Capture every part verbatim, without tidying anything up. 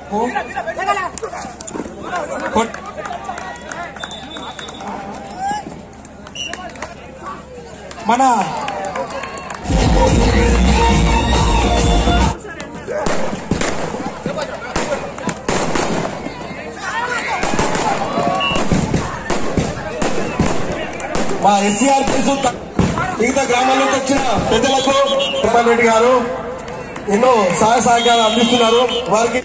మన మా SCR case మిగతా గ్రామాల్లోకి వచ్చిన పెద్దలకు రెడ్డి గారు ఎన్నో సహాయ సహకారాలు అందిస్తున్నారు. వారికి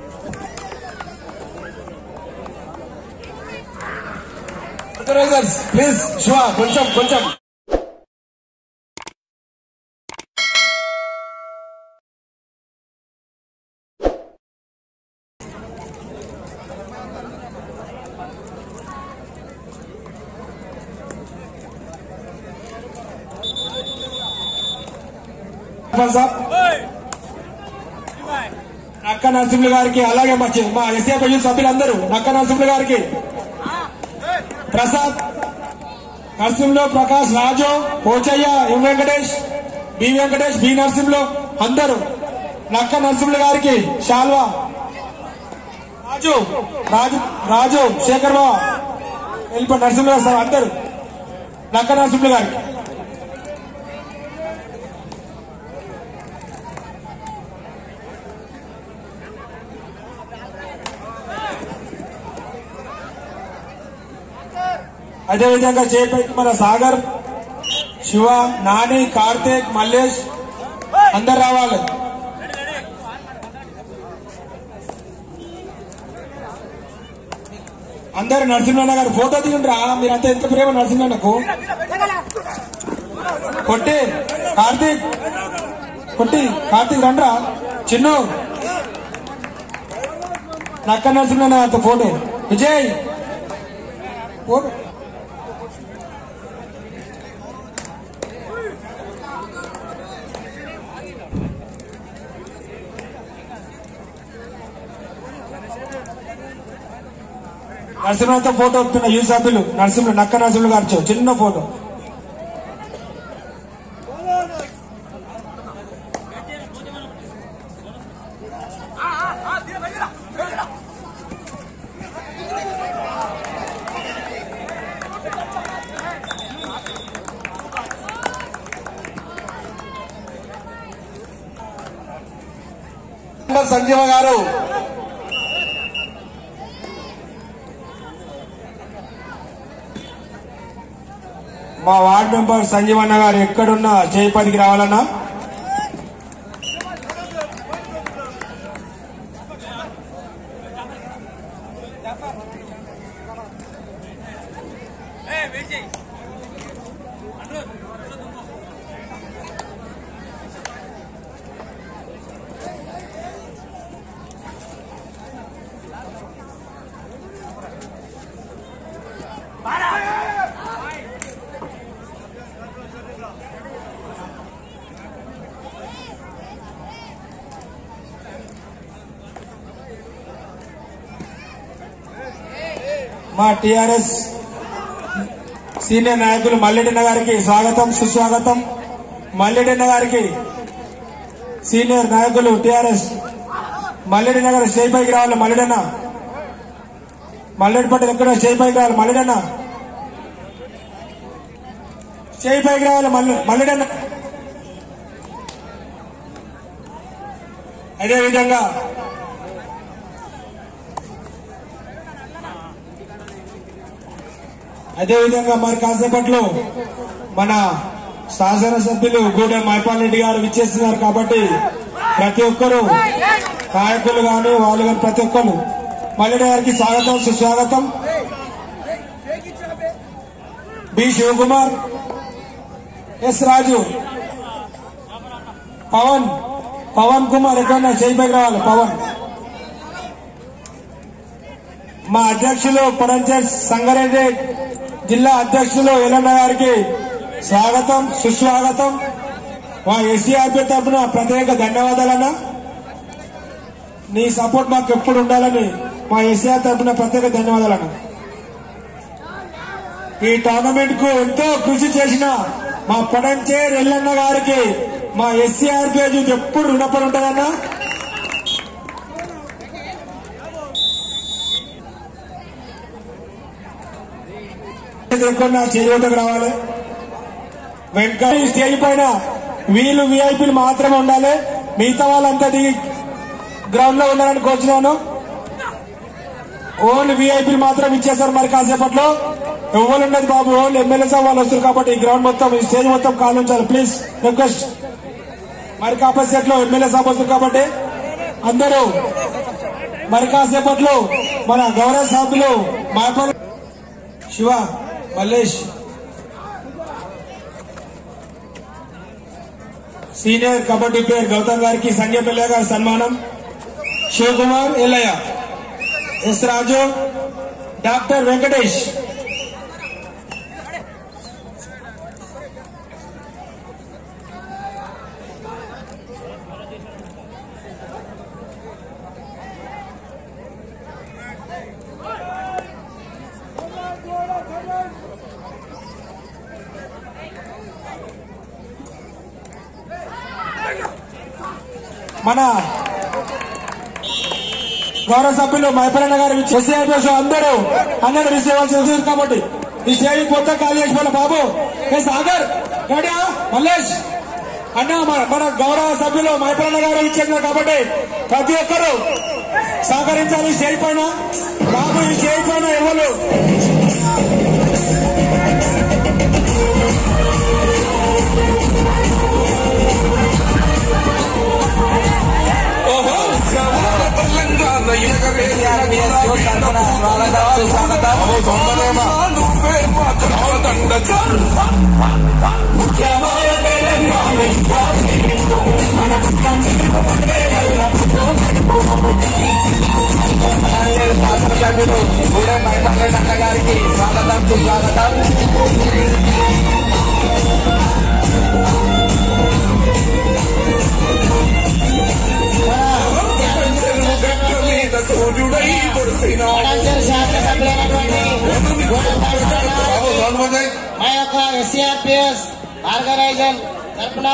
ప్లీజ్ శివ కొంచెం కొంచెం నక్క నరసింహులు గారికి అలాగే మా ఎస్ఏపై సభ్యులందరూ నక్క నరసింహులు గారికి Prasad Narasimhulu Prakash Raju Pochaiah M Venkatesh B Venkatesh B Narasimhulu అందరూ నక్క నరసింహులు గారికి శాల్వా రాజు రాజు రాజు శేఖర్ బాబు వెళ్ళిపో నరసింహులు గారు సార్ అందరూ నక్క నరసింహులు గారికి అదేవిధంగా చేపట్టి మన సాగర్ శివ నాని కార్తీక్ మల్లేష్ అందరు రావాలి. అందరు నరసింహన్న గారు ఫోటో దిగుండ్రా మీరంతా ఎంత ప్రేమ నరసింహన్నకు. కొట్టి కార్తీక్ కొట్టి కార్తీక్ రండ్రా చిన్ను నక్క నరసింహన్న గారితో ఫోటో విజయ్ ఫోటో నరసింహతో ఫోటో వస్తున్న యూ సభ్యులు నరసింహులు నక్క నరసింహులు గారు చిన్న ఫోటో. సంజీవ గారు మా వార్డు మెంబర్ సంజీవన్న గారు ఎక్కడున్నా జయపదికి రావాలన్నా మా టిఆర్ఎస్ సీనియర్ నాయకులు మల్లెడన్న గారికి స్వాగతం సుస్వాగతం. మల్లెడన్న గారికి సీనియర్ నాయకులు టిఆర్ఎస్ మల్లెడన్న గారు స్టేజ్ పైకి రావాలి. మల్లెడన్న మల్లెడి పట్టణ ఎక్కడ స్టేజ్ పైకి రావాలి. మల్లెడన్న స్టేజ్ పైకి రావాలి. మల్లెడన్న అదేవిధంగా అదేవిధంగా మరి కాసేపట్లో మన శాసనసభ్యులు గూడెం మైపాల్ రెడ్డి గారు విచ్చేస్తున్నారు కాబట్టి ప్రతి ఒక్కరూ నాయకులు గాని వాళ్ళు కానీ ప్రతి ఒక్కరు మల్లెడి గారికి స్వాగతం సుస్వాగతం. బి శివకుమార్ ఎస్ రాజు పవన్ పవన్ కుమార్ ఎక్కడన్నా చేయిపైకి రావాలి. పవన్ మా అధ్యక్షులు పరంచేర్ సంగారెడ్డి జిల్లా అధ్యక్షులు ఎల్లన్న గారికి స్వాగతం సుస్వాగతం. మా ఎస్సీఆర్పీ తరఫున ప్రత్యేక ధన్యవాదాలన్నా. నీ సపోర్ట్ మాకు ఎప్పుడు ఉండాలని మా ఎస్సీఆర్ తరఫున ప్రత్యేక ధన్యవాదాలన్నా. ఈ టోర్నమెంట్ కు ఎంతో కృషి చేసిన మా పడంచేర్ ఎల్లన్న గారికి మా ఎస్సీఆర్పీ ఎప్పుడు రుణపడి ఉంటుందన్నా. చేతి ఎక్కువ చేయటకు రావాలి. వెంకట స్టేజ్ పైన వీళ్ళు విఐపీలు మాత్రమే ఉండాలి. మిగతా వాళ్ళంతా దిగి గ్రౌండ్ లో ఉండాలని కోరుచున్నాను. ఓన్లీ విఐపీలు మాత్రం ఇచ్చేస్తారు. మరి కాసేపట్లో ఎవరు ఉండదు బాబు, ఓన్లీ ఎమ్మెల్యే సార్ వాళ్ళు వస్తారు కాబట్టి ఈ గ్రౌండ్ మొత్తం ఈ స్టేజ్ మొత్తం కాలు ఉంచాలి ప్లీజ్ రిక్వెస్ట్. మరి కాసేపట్లో ఎమ్మెల్యే సార్ వస్తారు కాబట్టి అందరూ మరి కాసేపట్లో మన గౌరవ సభ్యులు మాపల్ శివ మల్లేష్ సీనియర్ కబడ్డీ ప్లేయర్ గౌతమ్ గారికి సంజయ్ పిల్ల గారి సన్మానం. Shivakumar Yellaiah, S Raju, doctor Venkatesh. మన గౌరవ సభ్యులు మైపరన్న గారు ఎస్ఐపీఎస్ అందరూ అందరూ రిసీవ్ అవ్వాల్సి కాబట్టి ఈ స్టేజ్ మొత్తం ఖాళీ చేసి బాబు ఏ సాగర్ రెడీ మల్లేష్ అన్న మన గౌరవ సభ్యులు మైపరన్న గారు ఇచ్చారు కాబట్టి ప్రతి ఒక్కరూ సహకరించాలి. స్టేజ్ పైన బాబు ఈ స్టేజ్ పైన ఎవరు గారికి స్వాగతం సుస్వాగతం. మా యొక్క ఎస్సీఆర్పిఎస్ ఆర్గనైజర్ తరఫున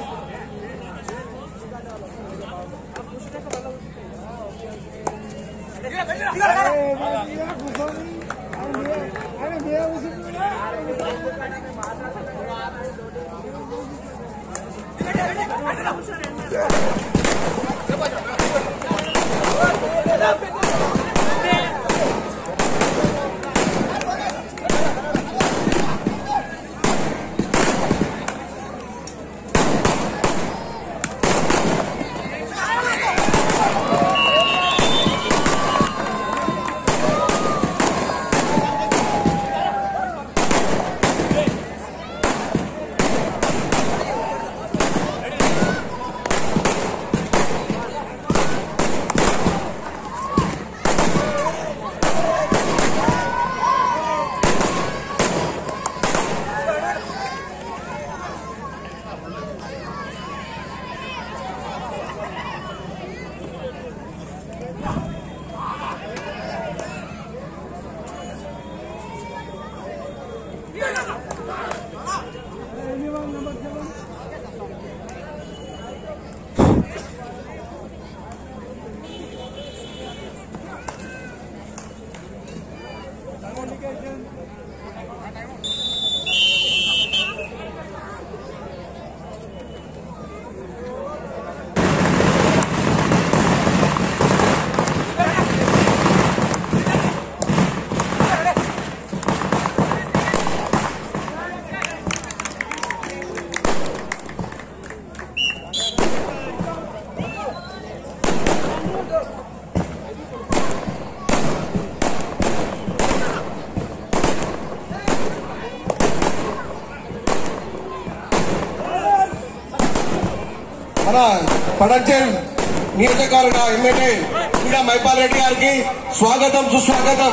మన పడంచెల్ నియోజకవర్గ ఎమ్మెల్యే కూడా మైపాల్ రెడ్డి గారికి స్వాగతం సుస్వాగతం.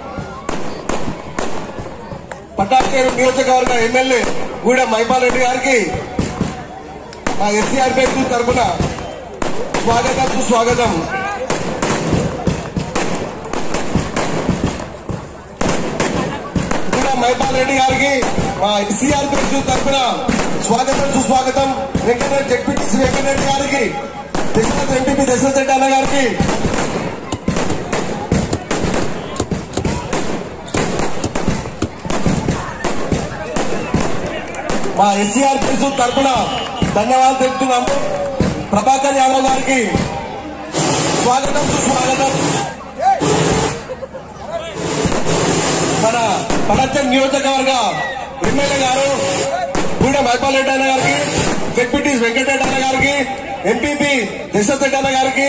పటాన్చేరు నియోజకవర్గ ఎమ్మెల్యే కూడా మైపాల్ రెడ్డి గారికి మా ఎస్సీఆర్పీఎస్ తరఫున స్వాగతం సుస్వాగతం. కూడా మైపాల్ రెడ్డి గారికి మా ఎస్సీఆర్పీఎస్ తరఫున స్వాగతం సుస్వాగతం. వెంకటరెడ్డి జడ్పీటీసీ వెంకటరెడ్డి గారికి, దశరథ్ ఎంపీపీ దశరథ్ రెడ్డి అన్న గారికి, మా ఎస్సీఆర్ కేసు తరఫున ధన్యవాదాలు తెలుపుతున్నాము. ప్రభాకర్ యాదవ్ గారికి స్వాగతం సుస్వాగతం. మన పడచం నియోజకవర్గ ఎమ్మెల్యే గారు గూడె మైపాల్ రెడ్డి అన్న గారికి, డిప్యూటీ వెంకటరెడ్డి అన్న గారికి, ఎంపీపీ దశరథ్ రెడ్డి అన్న గారికి,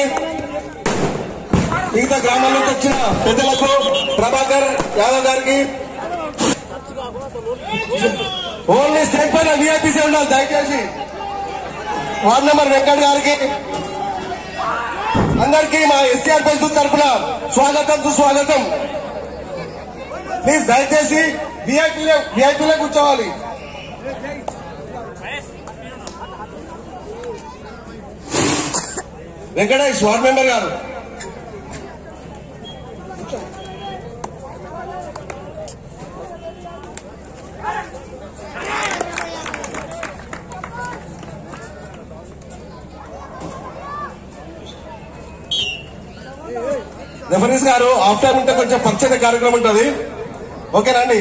మిగతా గ్రామాల నుంచి వచ్చిన పెద్దలకు, ప్రభాకర్ యాదవ్ గారికి, ఓన్లీ స్టేట్ పైన వీఐపీసీ ఉండాలి దయచేసి, వార్డు నెంబర్ వెంకట్ గారికి, అందరికీ మా ఎస్సీఆర్ పెన్షన్ తరఫున స్వాగతం సుస్వాగతం. ప్లీజ్ దయచేసి వీఐపీలే వీఐపీలే కూర్చోవాలి. వెంకటేష్ వార్డు మెంబర్ గారు. రెఫరీస్ గారు ఆఫ్టర్ ఉంటే కొంచెం పరిచయ కార్యక్రమం ఉంటుంది, ఓకేనా అండి?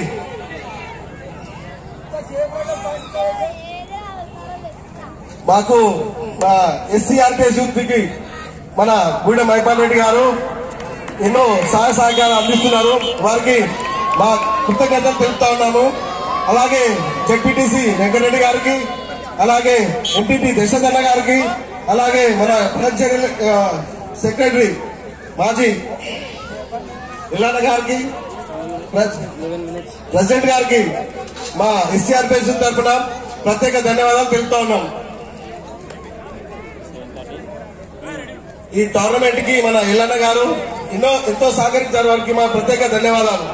మాకు మా ఎస్సీఆర్పీఎస్ యూత్ కి మన గూడె మైపాల్ రెడ్డి గారు ఎన్నో సహాయ సహకారాలు అందిస్తున్నారు. వారికి మా కృతజ్ఞతలు తెలుపుతా ఉన్నాము. అలాగే జెడ్పీటీసీ వెంకటరెడ్డి గారికి, అలాగే ఎంపీపీ దశరథ్ అన్న గారికి, అలాగే మన సెక్రటరీ మాజీ ఇల్లాన్న గారికి, ప్రెసిడెంట్ గారికి మా ఎస్సీఆర్పీఎస్ తరఫున ప్రత్యేక ధన్యవాదాలు తెలుపుతా ఉన్నాం. ఈ టోర్నమెంట్ కి మన ఇల్లన్న గారు ఎన్నో ఎంతో సహకరించారు, వారికి మా ప్రత్యేక ధన్యవాదాలు.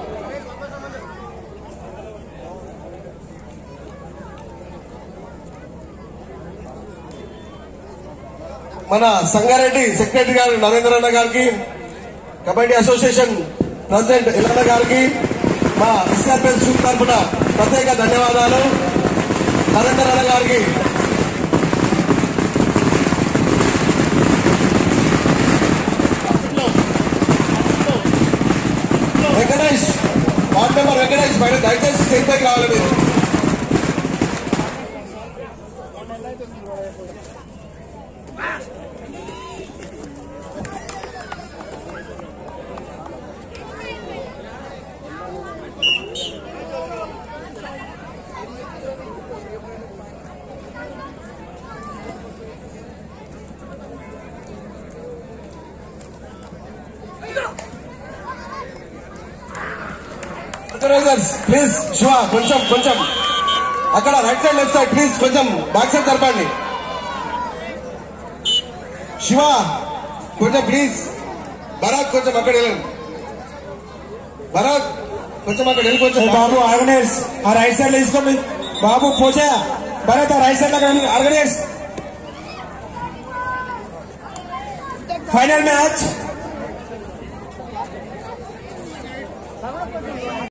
మన సంగారెడ్డి సెక్రటరీ గారు నరేంద్ర అన్న గారికి, కబడ్డీ అసోసియేషన్ ప్రెసిడెంట్ ఇల్లన్న గారికి మా ఎస్ఆర్పీఎస్ తరఫున ప్రత్యేక ధన్యవాదాలు. నరేంద్ర అన్న గారికి, వెంకటేష్ వార్డు మెంబర్ వెంకటేష్ బయట దయచేసి స్టేజ్ పైకి రావాలి మీరు. ప్లీజ్ శివ కొంచెం కొంచెం అక్కడ right side left side please కొంచెం బ్యాక్ సైడ్ జరపండి. శివ కొంచెం ప్లీజ్. భరత్ కొంచెం అక్కడ వెళ్ళండి. భరత్ కొంచెం అక్కడ వెళ్ళి కొంచెం. బాబు ఆర్గనైజ్ ఆ రైట్ సైడ్ లో తీసుకోండి. బాబు పోచా భరత్ ఆ రైట్ సైడ్ లో ఆర్గనైజ్. Final match